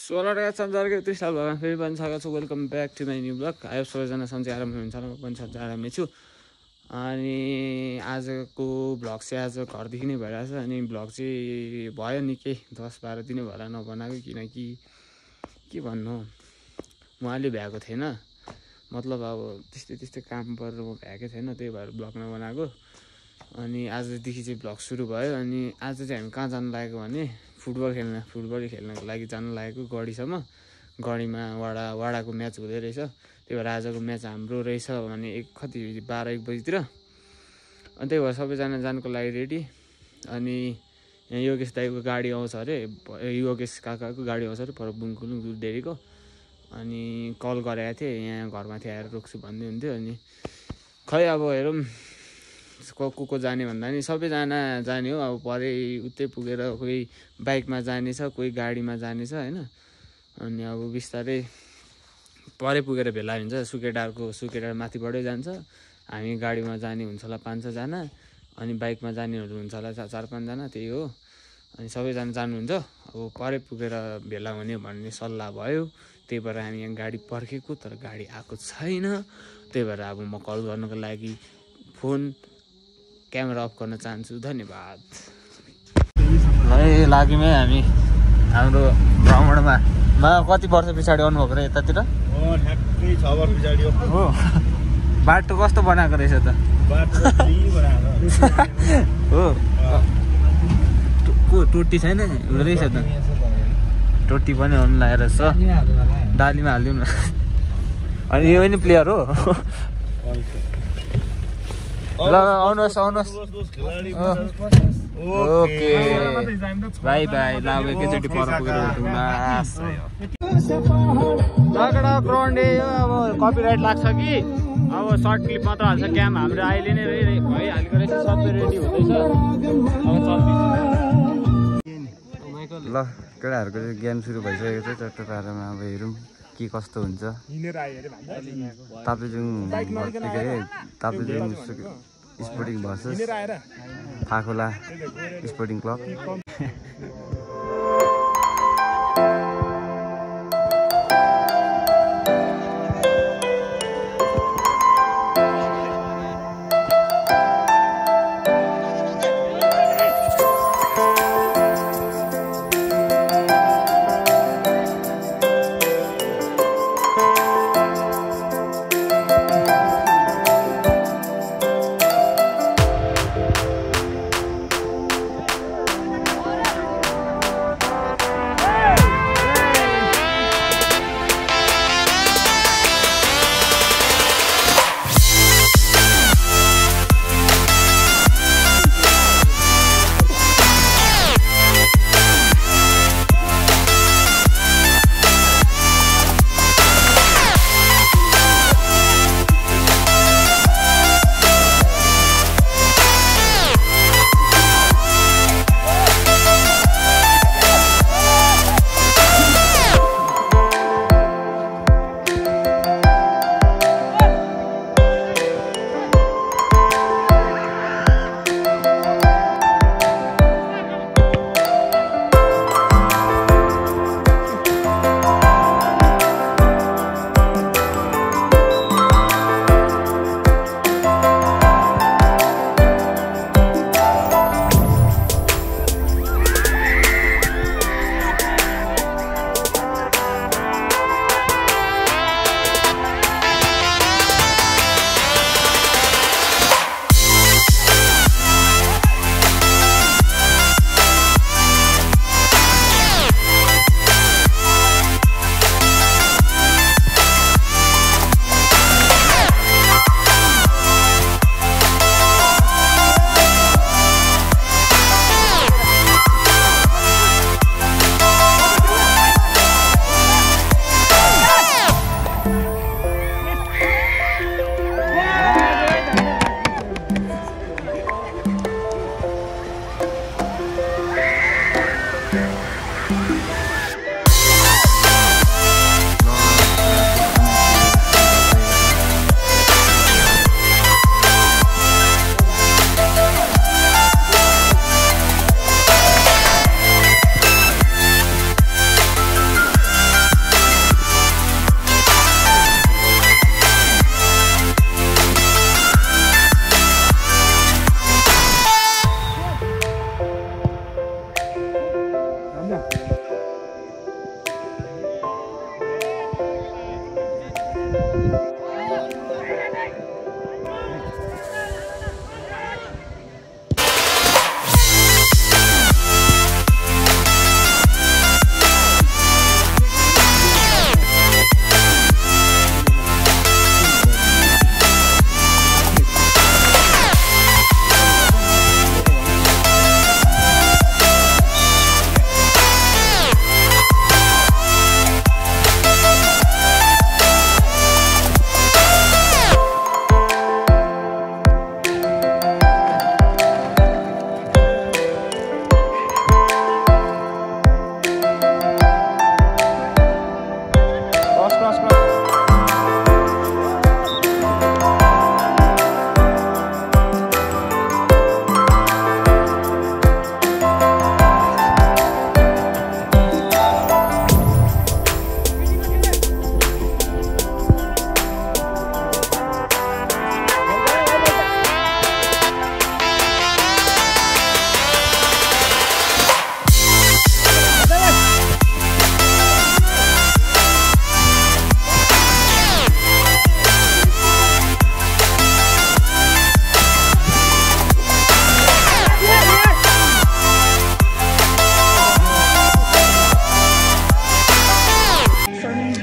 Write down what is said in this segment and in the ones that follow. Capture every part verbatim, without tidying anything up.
सोह्रका सञ्चारको यति साल भएन फेरि पनि सकेको छु। Welcome back to my new blog. आयो सबैजना सन्चै आराम हुनुहुन्छ होला, म पनि सन्चै आरामै छु। अनि आजको ब्लग चाहिँ आज घरदेखि नै भइरहेछ। अनि ब्लग चाहिँ भयो निकै दस बाह्र दिनै भयो होला नबनाएको, किनकि के भन्नु म अहिले भ्याएको थिएन। मतलब अब त्यस्तै त्यस्तै काम परेर म भ्याएकै थिएन, त्यही भएर ब्लग नबनाएको। अनि आजदेखि चाहिँ ब्लग सुरु भयो। अनि आज चाहिँ हामी कहाँ जानु लागेको भने फुटबल खेल्न फुटबल खेल्नको लागि जानु लागेको गढीसम्म। गढीमा वाडा वाडाको म्याच हुँदै रहेछ, त्यही भएर आजको म्याच हाम्रो रहेछ भने एक कति बाह्र एक बजीतिर। अनि त्यही भएर सबैजना जानुको लागि रेडी। अनि यहाँ योगेश दाईको गाडी आउँछ अरे, योगेश काकाको गाडी आउँछ अरे पर बुङकुलुङ दुधडेरीको। अनि कल गरेको थिएँ, यहाँ घरमाथि आएर रोक्छु भन्दै हुन्थ्यो। अनि खै अब हेरौँ को को को जाने भन्दा नि सबैजना जाने हो। अब परै उतै पुगेर कोही बाइकमा जाने छ, कोही गाडीमा जाने छ होइन। अनि अब बिस्तारै परै पुगेर भेला हुन्छ। सुकेटारको सुकेटार माथिबाटै जान्छ, हामी गाडीमा जाने हुन्छ होला पाँच छजना, अनि बाइकमा जानेहरू हुन्छ होला चार पाँचजना, त्यही हो। अनि सबैजना जानुहुन्छ। अब परै पुगेर भेला हुने भन्ने सल्लाह भयो, त्यही भएर हामी यहाँ गाडी पर्खेको, तर गाडी आएको छैन। त्यही भएर अब म कल गर्नुको लागि फोन क्यामेरा अफ गर्न चाहन्छु। धन्यवाद। है लाग्यौँ है हामी हाम्रो भ्रमणमा। मा कति वर्ष पछाडि आउनुभएको र यतातिर? छ वर्ष पछाडि हो। बाटो कस्तो बनाएको रहेछ त? हो को टोटी छैन रहेछ त? टोटी पनि आउनु लागेर छ, डालीमा हालिदिउँ न। अनि यो पनि प्लेयर हो। ल आउनुहोस् आउनुहोस्। Okay bye bye. ल अब एकैचोटि पर पुगेर भेटौँला। झगडा ग्राउन्डे यो अब कपिराइट लाग्छ कि अब सर्ट क्लिप मात्र हाल्छ। क्याम हाम्रो अहिले नै भइहालेको रहेछ, सबै रेडी हुँदैछ, अब चल्दैछ। ल केटाहरूको चाहिँ गेम सुरु भइसकेको छ चट्ट पारामा। अब हेरौँ के कस्तो हुन्छ। ताप्लेजुङ के अरे Taplejung sporting versus Phakhola sporting club.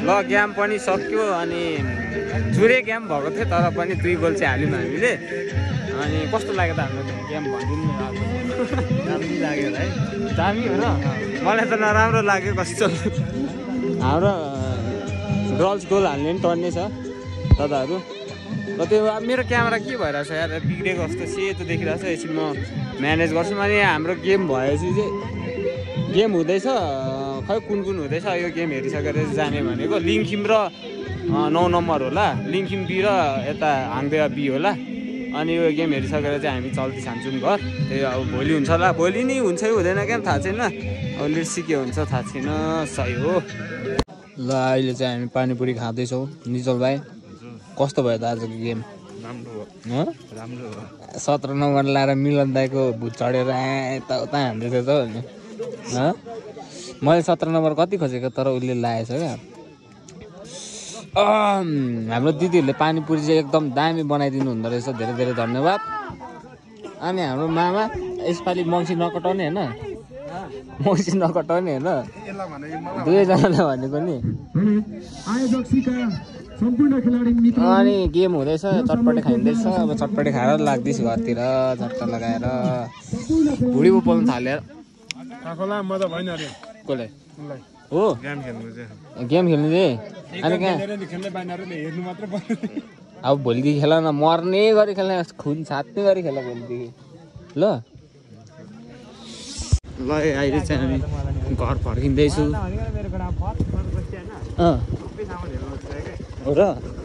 ल गेम पनि सक्यो अनि चुरे गेम भएको थियो तर पनि दुई गोल चाहिँ हाल्यौँ हामीले। अनि कस्तो लाग्यो त हाम्रो गेम भनिदिनु दामी लाग्यो है। दामी हो र मलाई त नराम्रो लाग्यो कस्तो। हाम्रो गर्ल्स गोल हाल्ने पनि टर्ने छ दादाहरू। र त्यो मेरो क्यामेरा के भइरहेछ यार बिग्रेको जस्तो सेतो देखिरहेछ। एकछिन म म्यानेज गर्छु। अनि हाम्रो गेम भएपछि चाहिँ गेम हुँदैछ खै कुन कुन हुँदैछ यो गेम हेरिसकेर जाने भनेको लिङखिम र नौ नम्बर होला, लिङखिम बी र यता हाङदेवा बी होला। अनि यो गेम हेरिसकेर चाहिँ हामी चल्ती छान्छौँ घर। त्यही अब भोलि हुन्छ होला, भोलि नै हुन्छ कि हुँदैन क्या थाहा छैन। अब लिट्सी के हुन्छ थाहा छैन, सही हो। ल अहिले चाहिँ हामी पानीपुरी खाँदैछौँ। निजल भाइ कस्तो भयो त आजको गेम? राम्रो हो, राम्रो हो। सत्र नम्बर लाएर मिलन दाईको भुत चढेर यता उता हान्दै थियो त भने मैले सत्र नम्बर कति खोजेको तर उसले लाएछ क्या। हाम्रो दिदीहरूले पानीपुरी चाहिँ एकदम दामी बनाइदिनु हुँदो रहेछ, धेरै धेरै धन्यवाद। अनि हाम्रो मामा यसपालि मङ्सी नकटाउने होइन, मङ्सी नकटाउने होइन दुवैजनाले भनेको नि। अनि गेम हुँदैछ, चटपटे खाइँदैछ। अब चटपटे खाएर लाग्दैछ घरतिर झट्टा लगाएर। भुँडी पो पोल्नु थालेर कसलाई हो गेम खेल्नु चाहिँ गेम खेल्नु चाहिँ। अनि कहाँ हेर्नु मात्र पर्यो। अब भोलिदेखि खेल न, मर्ने गरी खेल्ने, खुन छात्ने गरी खेल भोलिदेखि ल। ल अहिले चाहिँ हामी घर फर्किँदैछु हो र।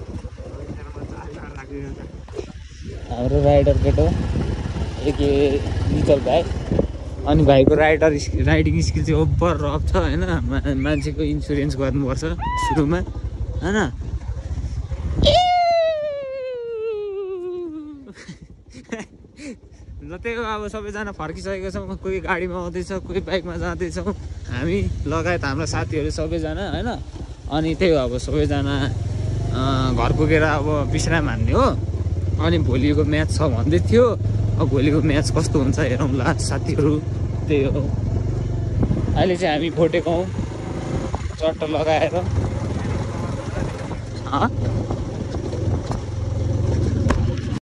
हाम्रो राइडर केटो एक निचल भाइ। अनि भाइको राइडर राइडिङ स्किल चाहिँ ओभर रफ छ होइन। मान्छेको इन्सुरेन्स गर्नुपर्छ सुरुमा होइन। ल त्यही हो, अब सबैजना फर्किसकेको छौँ। कोही गाडीमा आउँदैछ, कोही बाइकमा जाँदैछौँ हामी लगायत हाम्रो साथीहरू सबैजना होइन। अनि त्यही हो, अब सबैजना घर पुगेर अब विश्राम हान्ने हो। अनि भोलिको म्याच छ भन्दै थियो, अब भोलिको म्याच कस्तो हुन्छ हेरौँला साथीहरू। त्यही हो, अहिले चाहिँ हामी फोटेको हौँ चट्ट लगाएर।